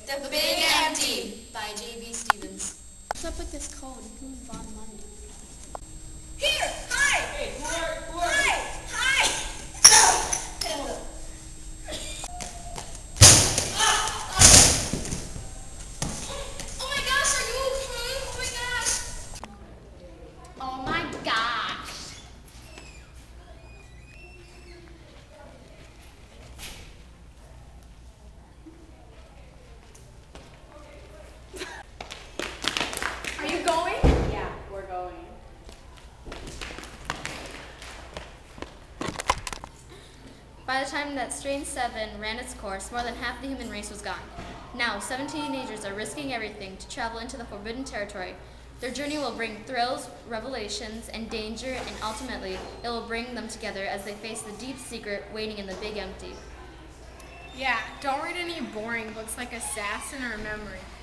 The Big Empty by J.B. Stevens. What's up with this code? Who's on Monday? Here! Hi! Hey, who are Hi! Hi! Oh my gosh, are you okay? Oh my gosh! Oh my gosh! Are you going? Yeah, we're going. By the time that Strain 7 ran its course, more than half the human race was gone. Now, 7 teenagers are risking everything to travel into the forbidden territory. Their journey will bring thrills, revelations, and danger, and ultimately, it will bring them together as they face the deep secret waiting in the Big Empty. Yeah, don't read any boring books like Assassin or Memory.